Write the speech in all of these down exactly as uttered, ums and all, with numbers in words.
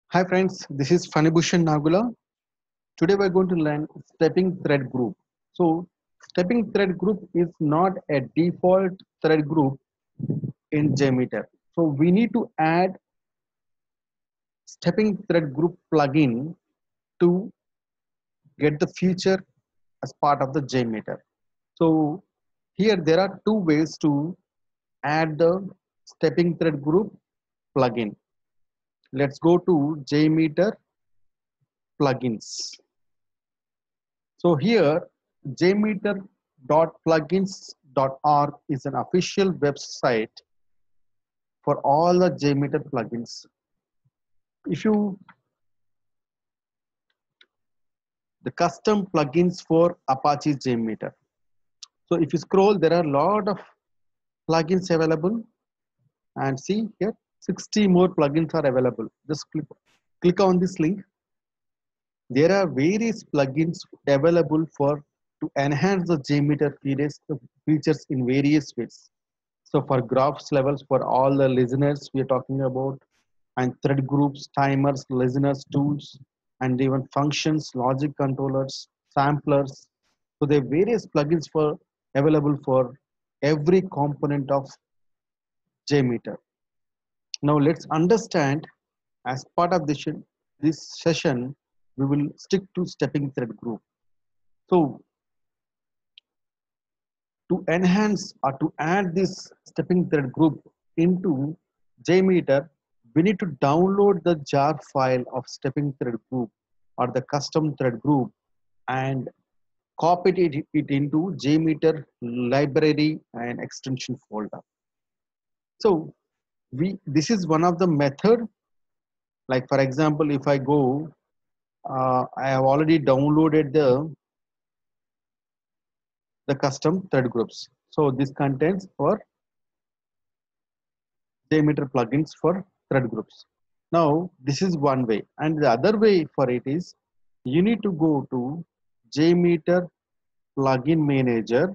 Hi friends, this is Fanibhushan Nagula. Today we're going to learn stepping thread group. So stepping thread group is not a default thread group in JMeter. So we need to add stepping thread group plugin to get the feature as part of the JMeter. So here there are two ways to add the stepping thread group plugin. Let's go to JMeter plugins. So here jmeter dot plugins dot org is an official website for all the JMeter plugins. If you the custom plugins for Apache JMeter. So if you scroll, there are a lot of plugins available, and see here sixty more plugins are available. Just click click on this link. There are various plugins available for to enhance the JMeter features features in various ways. So for graphs levels, for all the listeners we are talking about, and thread groups, timers, listeners, tools, and even functions, logic controllers, samplers. So there are various plugins for available for every component of JMeter. Now let's understand, as part of this, this session, we will stick to stepping thread group. So to enhance or to add this stepping thread group into JMeter, we need to download the jar file of stepping thread group or the custom thread group and copy it, it into JMeter library and extension folder. So we this is one of the method. Like for example, if I go, uh, I have already downloaded the the custom thread groups. So this contains for JMeter plugins for thread groups. Now, this is one way, and the other way for it is you need to go to JMeter plugin manager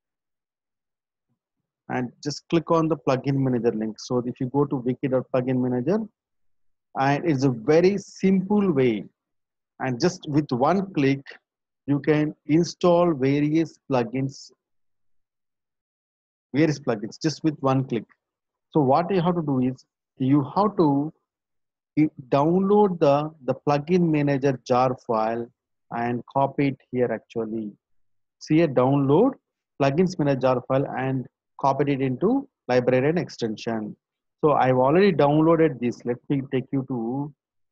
and just click on the plugin manager link. So, if you go to wiki.plugin manager, and it's a very simple way, and just with one click, you can install various plugins, various plugins just with one click. So, what you have to do is you have to you download the the plugin manager jar file and copy it here. Actually, see a download plugins manager jar file and copied it into library and extension. So I've already downloaded this. Let me take you to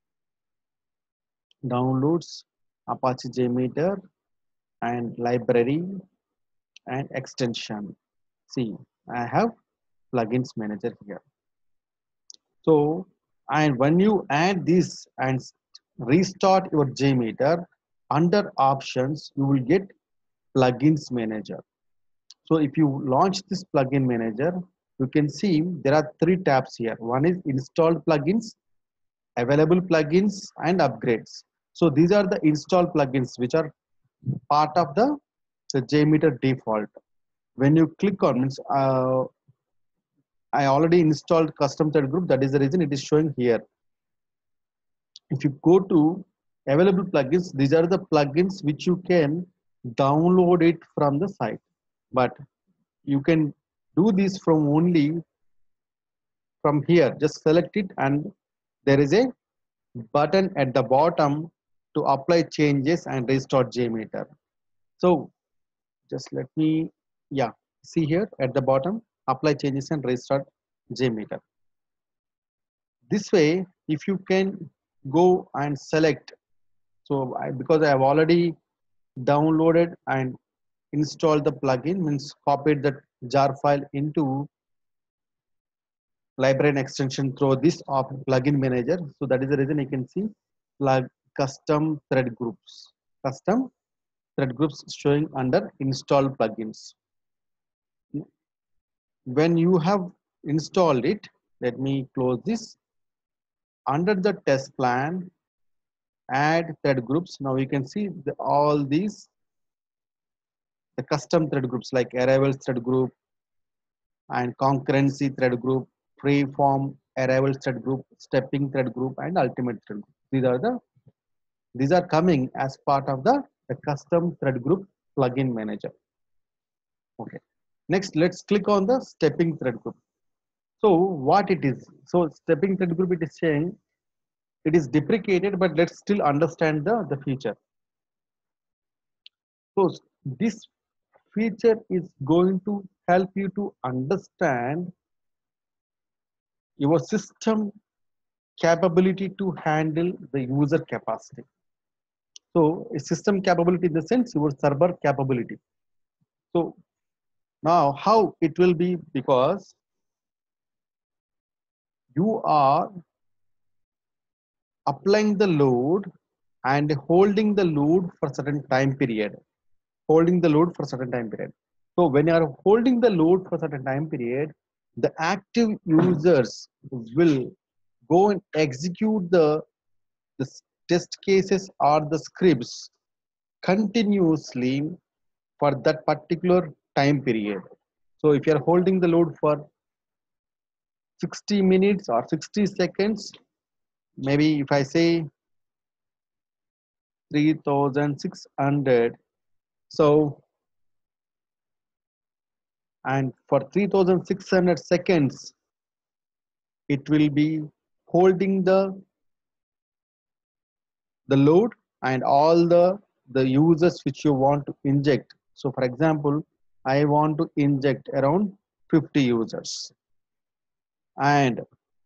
downloads, Apache JMeter, and library and extension. See, I have plugins manager here. So, and when you add this and restart your JMeter, under options, you will get plugins manager. So if you launch this plugin manager, you can see there are three tabs here. One is installed plugins, available plugins, and upgrades. So these are the installed plugins which are part of the, the JMeter default. When you click on, means, uh, I already installed custom thread group. That is the reason it is showing here. If you go to available plugins, these are the plugins which you can download it from the site. But you can do this from only from here. Just select it, and there is a button at the bottom to apply changes and restart JMeter. So just let me, yeah, see here at the bottom, apply changes and restart JMeter. This way, if you can go and select, so I, because I have already downloaded and installed the plugin, means copied the jar file into library and extension through this of plugin manager. So that is the reason you can see plug custom thread groups. Custom thread groups showing under installed plugins. When you have installed it, let me close this. Under the test plan, add thread groups. Now you can see the, all these the custom thread groups like arrivals thread group and concurrency thread group, freeform arrival thread group, stepping thread group, and ultimate thread group. These are the these are coming as part of the, the custom thread group plugin manager. Okay. Next, let's click on the stepping thread group. So what it is? So stepping thread group, it is saying it is deprecated, but let's still understand the, the feature. So this feature is going to help you to understand your system capability to handle the user capacity. So a system capability in the sense your server capability. So now how it will be, because you are applying the load and holding the load for certain time period. Holding the load for certain time period. So when you are holding the load for certain time period, the active users will go and execute the, the test cases or the scripts continuously for that particular time period. So if you are holding the load for sixty minutes or sixty seconds, maybe if I say three thousand six hundred, so and for three thousand six hundred seconds it will be holding the the load and all the the users which you want to inject. So for example, I want to inject around fifty users, and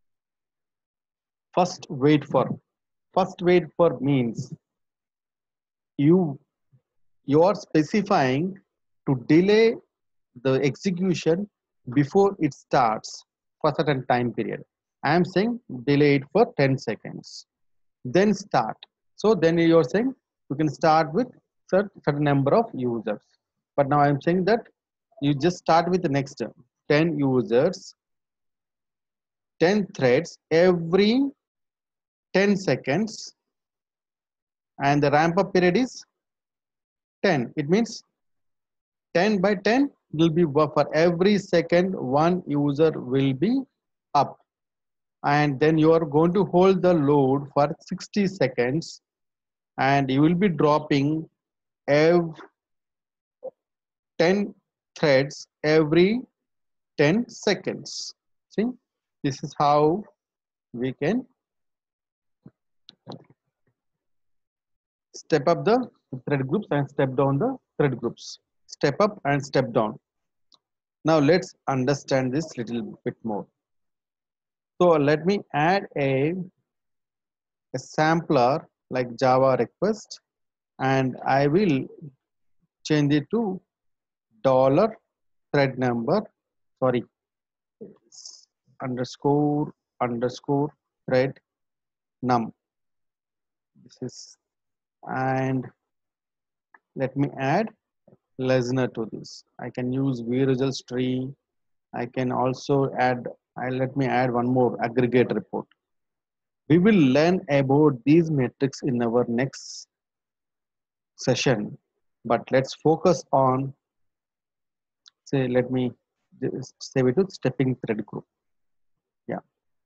first wait for first wait for means you you are specifying to delay the execution before it starts for certain time period. I am saying delay it for ten seconds, then start. So then you're saying you can start with certain number of users. But now I'm saying that you just start with the next ten users, ten threads every ten seconds, and the ramp up period is ten. It means ten by ten will be for every second one user will be up, and then you are going to hold the load for sixty seconds, and you will be dropping every ten threads every ten seconds. See, this is how we can step up the thread groups and step down the thread groups. Step up and step down. Now let's understand this little bit more. So let me add a, a sampler like Java request, and I will change it to dollar thread number, sorry, underscore underscore thread num. This is, and let me add listener to this. I can use vResults tree. I can also add, I let me add one more aggregate report. We will learn about these metrics in our next session, but let's focus on, say, let me save it to stepping thread group. Yeah.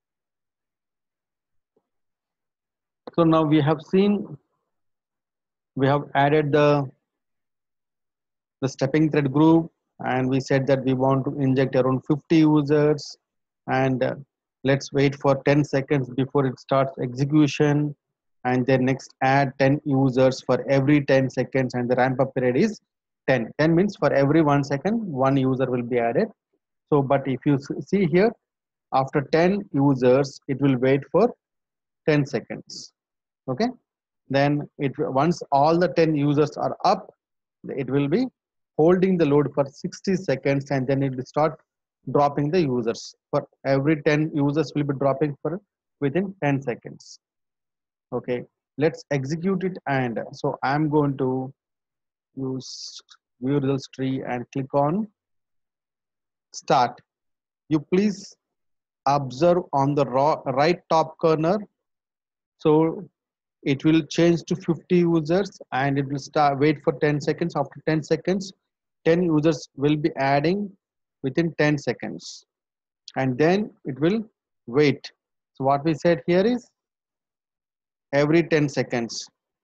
So now we have seen, we have added the the stepping thread group, and we said that we want to inject around fifty users, and uh, let's wait for ten seconds before it starts execution, and then next add ten users for every ten seconds, and the ramp up period is ten. ten means for every one second one user will be added. So but if you see here, after ten users it will wait for ten seconds. Okay, then it once all the ten users are up, it will be holding the load for sixty seconds, and then it will start dropping the users. For every ten users will be dropping for within ten seconds. Okay, let's execute it. And so I'm going to use view results tree and click on start. You please observe on the right top corner, so it will change to fifty users, and it will start wait for ten seconds. After ten seconds, ten users will be adding within ten seconds, and then it will wait. So what we said here is every ten seconds.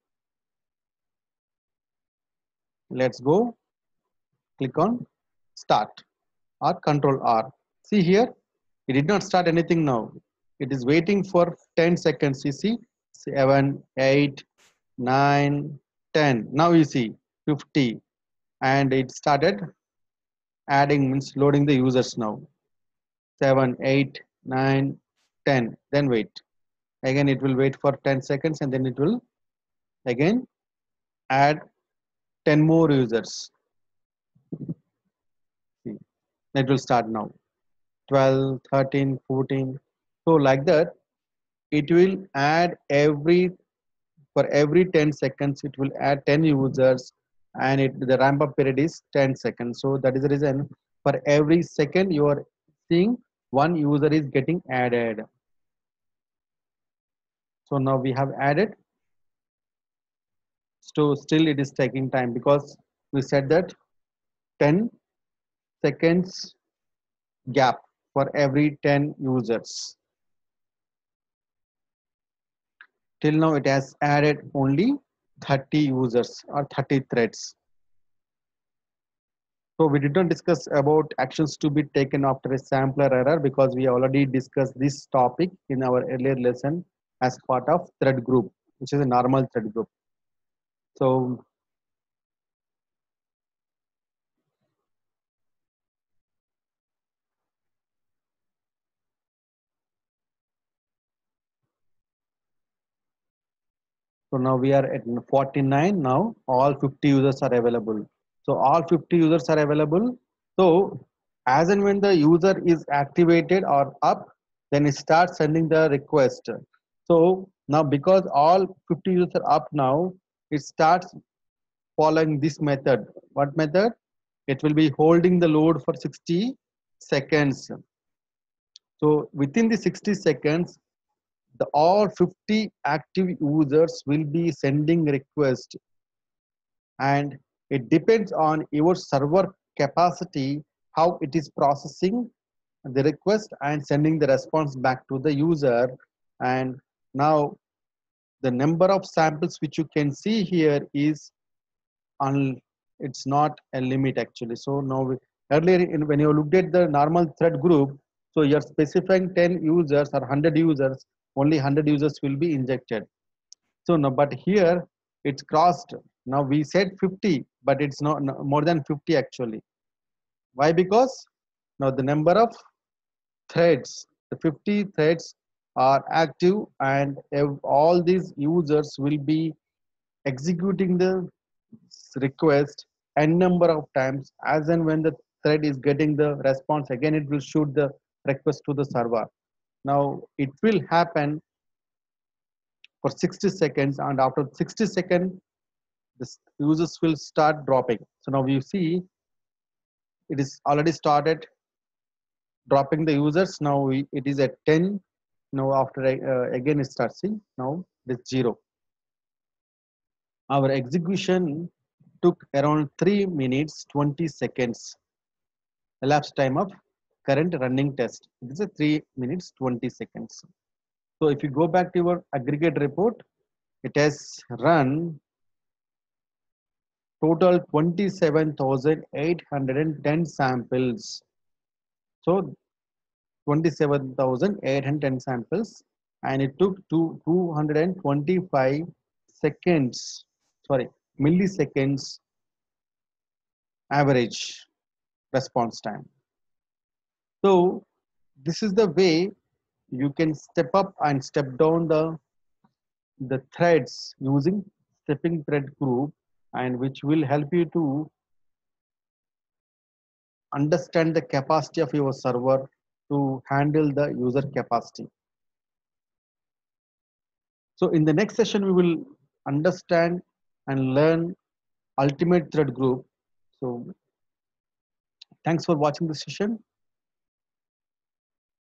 Let's go, click on start or control R. See here, it did not start anything now. It is waiting for ten seconds. You see, seven, eight, nine, ten. Now you see fifty, and it started adding, means loading the users now. seven, eight, nine, ten. Then wait. Again, it will wait for ten seconds, and then it will again add ten more users. See, it will start now. twelve, thirteen, fourteen. So like that, it will add every, for every ten seconds, it will add ten users, and it the ramp up period is ten seconds. So that is the reason for every second you are seeing one user is getting added. So now we have added. So still it is taking time because we said that ten seconds gap for every ten users. Till now it has added only thirty users or thirty threads. So we did not discuss about actions to be taken after a sampler error because we already discussed this topic in our earlier lesson as part of thread group, which is a normal thread group. So So now we are at forty-nine. Now all fifty users are available. So all fifty users are available. So as and when the user is activated or up, then it starts sending the request. So now because all fifty users are up now, it starts following this method. What method? It will be holding the load for sixty seconds. So within the sixty seconds, the all fifty active users will be sending request, and it depends on your server capacity how it is processing the request and sending the response back to the user. And now the number of samples which you can see here is on, it's not a limit actually. So now we, earlier in, when you looked at the normal thread group, so you're specifying ten users or one hundred users, only one hundred users will be injected. So no, but here it's crossed. Now we said fifty, but it's not no, more than fifty actually. Why? Because now the number of threads, the fifty threads are active, and all these users will be executing the request n number of times. As and when the thread is getting the response, again it will shoot the request to the server. Now it will happen for sixty seconds, and after sixty seconds the users will start dropping. So now you see it is already started dropping the users. Now we, it is at ten. Now after uh, again it starts. See, now it's zero. Our execution took around three minutes twenty seconds elapsed time of current running test. It is a three minutes twenty seconds. So if you go back to your aggregate report, it has run total twenty-seven thousand eight hundred ten samples. So twenty-seven thousand eight hundred ten samples, and it took to two hundred twenty-five seconds, sorry, milliseconds average response time. So this is the way you can step up and step down the the threads using stepping thread group, and which will help you to understand the capacity of your server to handle the user capacity. So in the next session, we will understand and learn ultimate thread group. So thanks for watching this session.